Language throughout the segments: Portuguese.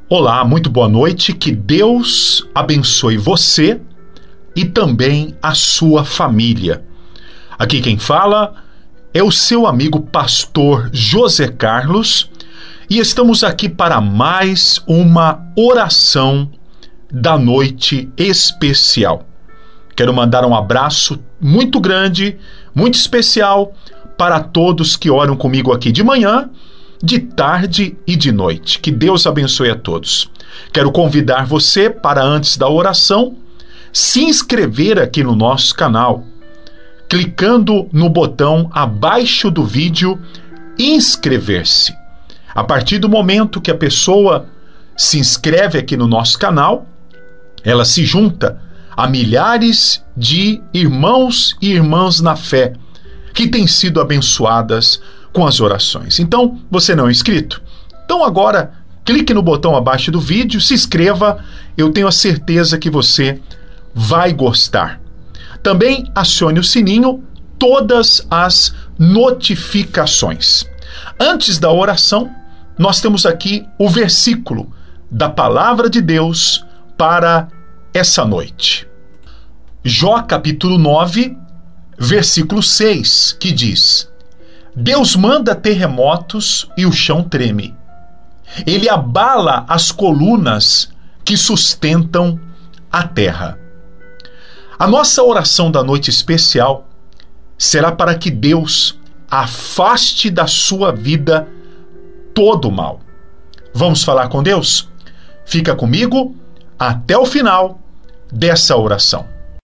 Olá, muito boa noite, que Deus abençoe você e também a sua família. Aqui quem fala é o seu amigo pastor José Carlos e estamos aqui para mais uma oração da noite especial. Quero mandar um abraço muito grande, muito especial para todos que oram comigo aqui de manhã, de tarde e de noite. Que Deus abençoe a todos. Quero convidar você para, antes da oração, se inscrever aqui no nosso canal, clicando no botão abaixo do vídeo inscrever-se. A partir do momento que a pessoa se inscreve aqui no nosso canal, ela se junta a milhares de irmãos e irmãs na fé que têm sido abençoadas com as orações. Então, você não é inscrito? Então agora, clique no botão abaixo do vídeo, se inscreva, eu tenho a certeza que você vai gostar. Também acione o sininho, todas as notificações. Antes da oração, nós temos aqui o versículo da Palavra de Deus para essa noite. Jó capítulo 9, versículo 6, que diz: Deus manda terremotos e o chão treme. Ele abala as colunas que sustentam a terra. A nossa oração da noite especial será para que Deus afaste da sua vida todo o mal. Vamos falar com Deus? Fica comigo até o final dessa oração.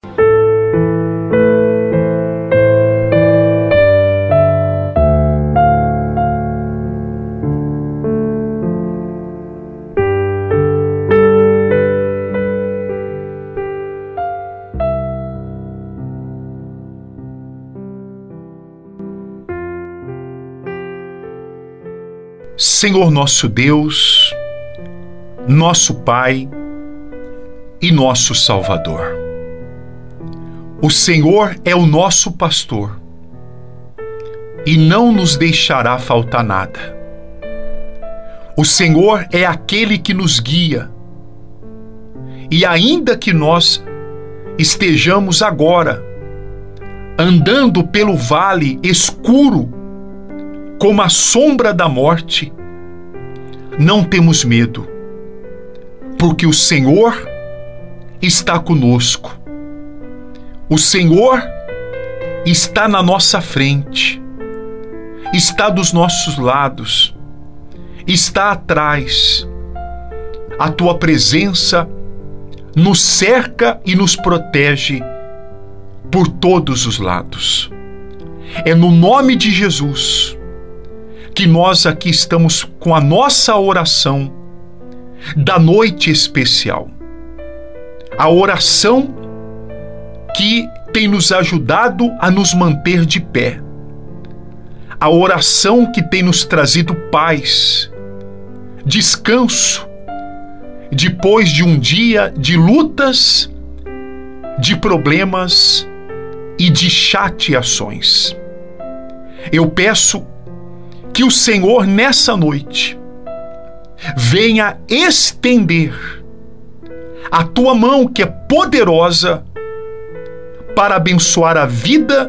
Senhor nosso Deus, nosso Pai e nosso Salvador. O Senhor é o nosso pastor e não nos deixará faltar nada. O Senhor é aquele que nos guia e ainda que nós estejamos agora andando pelo vale escuro como a sombra da morte, não temos medo, porque o Senhor está conosco. O Senhor está na nossa frente, está dos nossos lados, está atrás. A tua presença nos cerca e nos protege por todos os lados. É no nome de Jesus que nós aqui estamos com a nossa oração da noite especial. A oração que tem nos ajudado a nos manter de pé. A oração que tem nos trazido paz, descanso, depois de um dia de lutas, de problemas e de chateações. Eu peço que o Senhor, nessa noite, venha estender a tua mão, que é poderosa, para abençoar a vida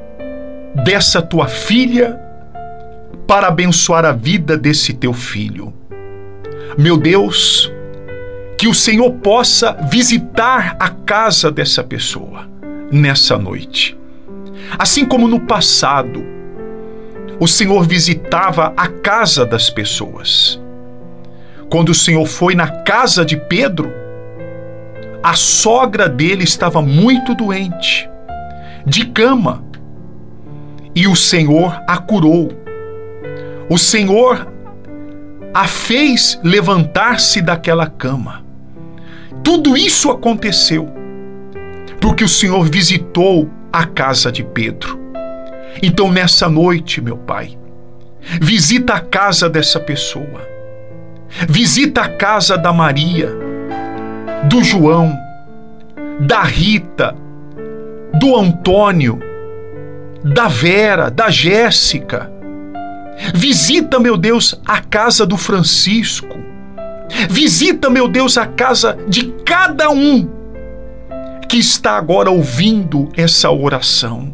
dessa tua filha, para abençoar a vida desse teu filho. Meu Deus, que o Senhor possa visitar a casa dessa pessoa nessa noite. Assim como no passado, o Senhor visitava a casa das pessoas. Quando o Senhor foi na casa de Pedro, a sogra dele estava muito doente, de cama, e o Senhor a curou. O Senhor a fez levantar-se daquela cama. Tudo isso aconteceu porque o Senhor visitou a casa de Pedro. Então, nessa noite, meu Pai, visita a casa dessa pessoa. Visita a casa da Maria, do João, da Rita, do Antônio, da Vera, da Jéssica. Visita, meu Deus, a casa do Francisco, Visita, meu Deus, a casa de cada um que está agora ouvindo essa oração.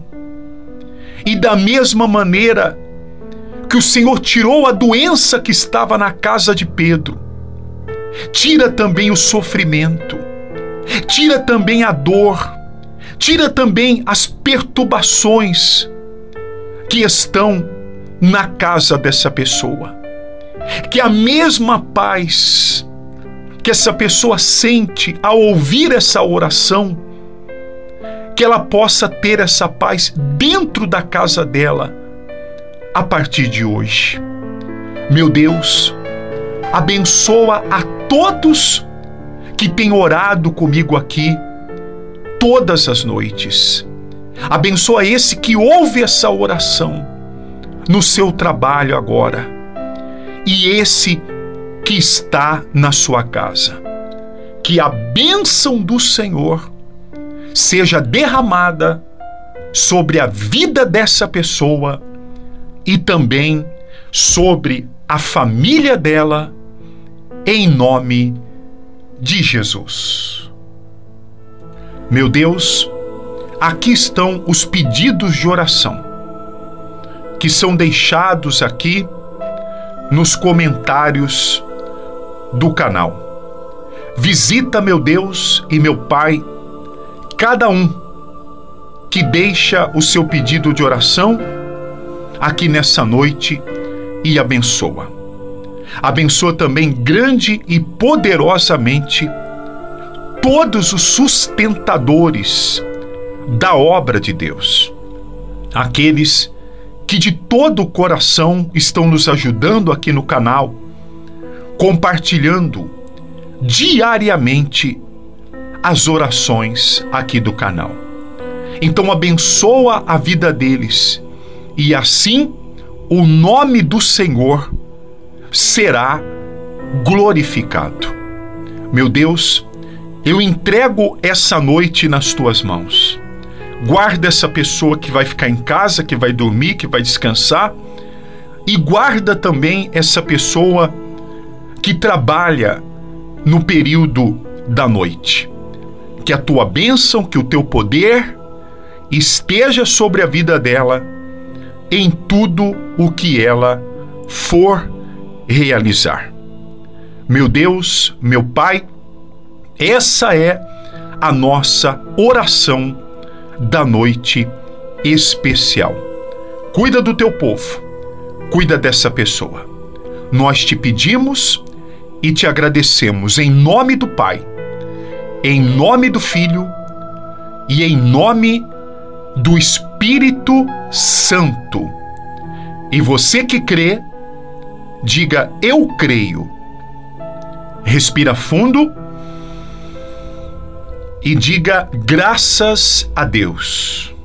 E da mesma maneira que o Senhor tirou a doença que estava na casa de Pedro, tira também o sofrimento, tira também a dor, tira também as perturbações que estão na casa dessa pessoa. Que a mesma paz que essa pessoa sente ao ouvir essa oração, que ela possa ter essa paz dentro da casa dela a partir de hoje. Meu Deus, abençoa a todos que têm orado comigo aqui todas as noites. Abençoa esse que ouve essa oração no seu trabalho agora, e esse que está na sua casa. Que a bênção do Senhor seja derramada sobre a vida dessa pessoa e também sobre a família dela, em nome de Jesus. Meu Deus, aqui estão os pedidos de oração que são deixados aqui nos comentários do canal. Visita, meu Deus e meu Pai, cada um que deixa o seu pedido de oração aqui nessa noite e abençoa. Abençoa também grande e poderosamente todos os sustentadores da obra de Deus, aqueles que de todo o coração estão nos ajudando aqui no canal, compartilhando diariamente as orações aqui do canal. Então abençoa a vida deles e assim o nome do Senhor será glorificado. Meu Deus, eu entrego essa noite nas tuas mãos. Guarda essa pessoa que vai ficar em casa, que vai dormir, que vai descansar, e guarda também essa pessoa que trabalha no período da noite. Que a tua bênção, que o teu poder esteja sobre a vida dela em tudo o que ela for realizar. Meu Deus, meu Pai, essa é a nossa oração da noite especial. Cuida do teu povo, cuida dessa pessoa. Nós te pedimos e te agradecemos em nome do Pai, em nome do Filho e em nome do Espírito Santo. E você que crê, diga: eu creio. Respira fundo e diga: graças a Deus.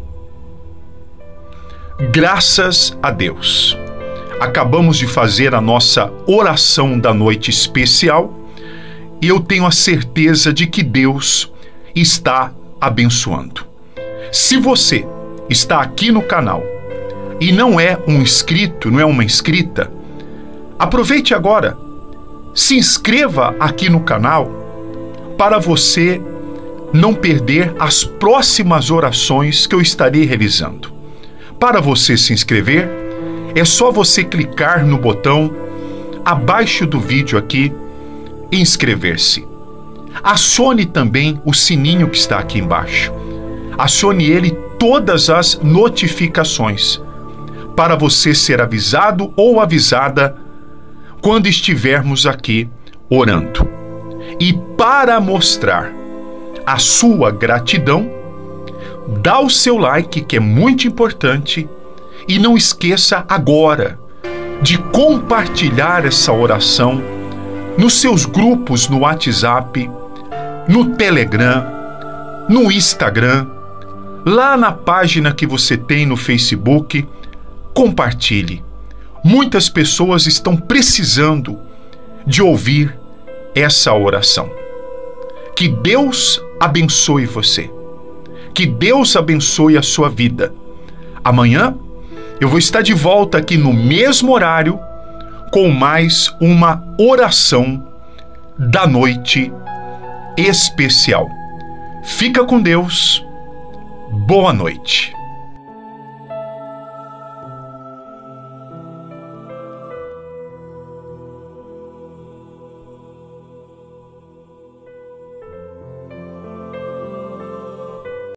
Graças a Deus. Acabamos de fazer a nossa oração da noite especial e eu tenho a certeza de que Deus está abençoando. Se você está aqui no canal e não é um inscrito, não é uma inscrita, aproveite agora, se inscreva aqui no canal para você não perder as próximas orações que eu estarei realizando. Para você se inscrever, é só você clicar no botão abaixo do vídeo aqui, inscrever-se. Acione também o sininho que está aqui embaixo. Acione ele todas as notificações para você ser avisado ou avisada quando estivermos aqui orando. E para mostrar a sua gratidão, dá o seu like, que é muito importante, e não esqueça agora de compartilhar essa oração nos seus grupos no WhatsApp, no Telegram, no Instagram, lá na página que você tem no Facebook. Compartilhe. Muitas pessoas estão precisando de ouvir essa oração. Que Deus abençoe você. Que Deus abençoe a sua vida. Amanhã eu vou estar de volta aqui no mesmo horário com mais uma oração da noite especial. Fica com Deus. Boa noite.